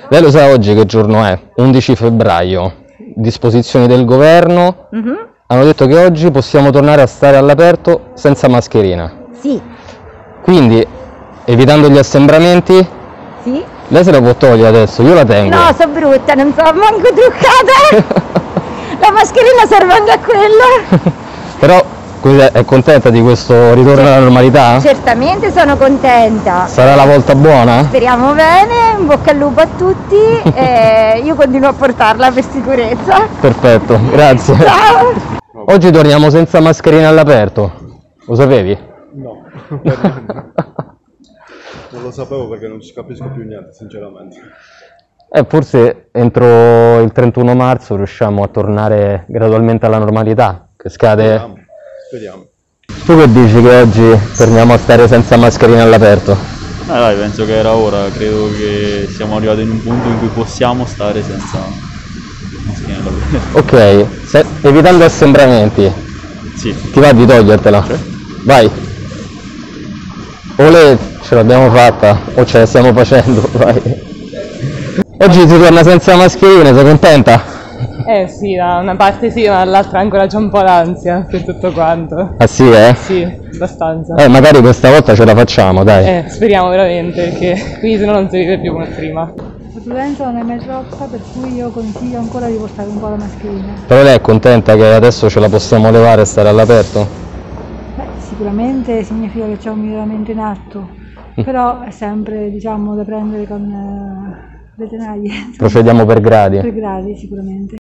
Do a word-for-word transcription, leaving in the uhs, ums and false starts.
Lei lo sa oggi che giorno è? undici febbraio. Disposizioni del governo. Mm-hmm. Hanno detto che oggi possiamo tornare a stare all'aperto senza mascherina. Sì. Quindi, evitando gli assembramenti, sì. Lei se la può togliere adesso, io la tengo. No, sono brutta, non so, manco truccata. La mascherina serve anche a quella. Però è contenta di questo ritorno alla normalità? Certamente sono contenta. Sarà la volta buona? Speriamo bene, in bocca al lupo a tutti e io continuo a portarla per sicurezza. Perfetto, grazie. Ciao. Oggi torniamo senza mascherina all'aperto, lo sapevi? No, non lo sapevo perché non ci capisco più niente, sinceramente. Eh, forse entro il trentuno marzo riusciamo a tornare gradualmente alla normalità, che scade... Speriamo, speriamo. Tu che dici che oggi torniamo a stare senza mascherina all'aperto? Eh dai, penso che era ora, credo che siamo arrivati in un punto in cui possiamo stare senza mascherina all'aperto. Ok, se, evitando assembramenti, sì. Ti va di togliertela? Sì. Vai! O le ce l'abbiamo fatta, o ce la stiamo facendo, vai! Oggi si torna senza mascherina, sei contenta? Eh sì, da una parte sì, ma dall'altra ancora c'è un po' l'ansia per tutto quanto. Ah sì, eh? Sì, abbastanza. Eh, magari questa volta ce la facciamo, dai. Eh, speriamo veramente, perché qui se no non si vive più come prima. La prudenza non è mai troppa, per cui io consiglio ancora di portare un po' la mascherina. Però lei è contenta che adesso ce la possiamo levare e stare all'aperto? Beh, sicuramente significa che c'è un miglioramento in atto, però è sempre, diciamo, da prendere con... Eh, le tenaglie. Procediamo per gradi. Per gradi sicuramente.